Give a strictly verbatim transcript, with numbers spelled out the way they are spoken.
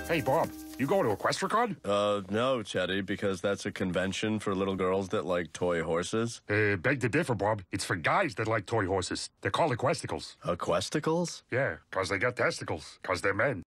Hey, Bob, you going to Equestranauts? Uh, no, Chetty, because that's a convention for little girls that like toy horses. Uh, beg to differ, Bob. It's for guys that like toy horses. They're called Equesticles. Equesticles? Yeah, because they got testicles. Because they're men.